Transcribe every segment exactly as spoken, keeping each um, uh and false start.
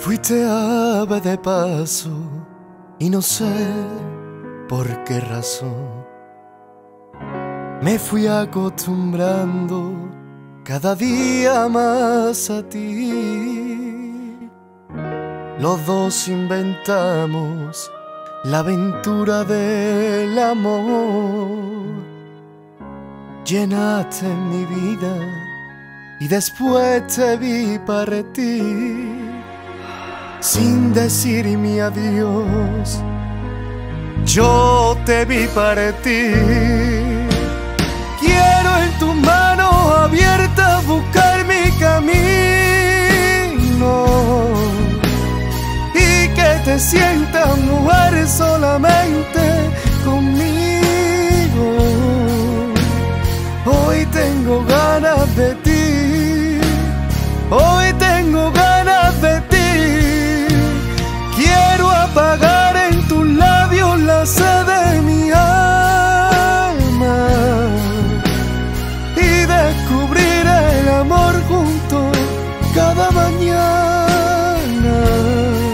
fuiste ave de paso y no sé por qué razón me fui acostumbrando cada día más a ti. Los dos inventamos la aventura del amor. Llenaste mi vida y después te vi partir sin decir mi adiós. Yo te vi partir. Quiero en tus manos abiertas buscar mi camino y que te sientas mujer solamente conmigo. Hoy tengo ganas de ti, hoy tengo ganas de ti. Quiero apagar en tus labios la sed de mi alma y descubrir el amor juntos cada mañana.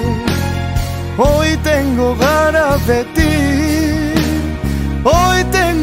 Hoy tengo ganas de ti, hoy tengo